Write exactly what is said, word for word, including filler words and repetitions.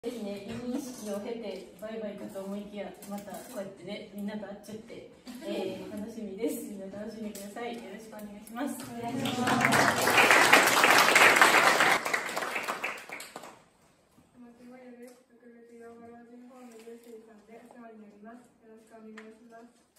ですね、離任式を経てバイバイかと思いきや、またこうやってね、みんなと会っちゃって、えー、楽しみです。みんな楽しんでください。よろしくお願いします。お願いします。 お待ちもよです。特別養護老人ホームゆうせいさんでお世話になります。よろしくお願いします。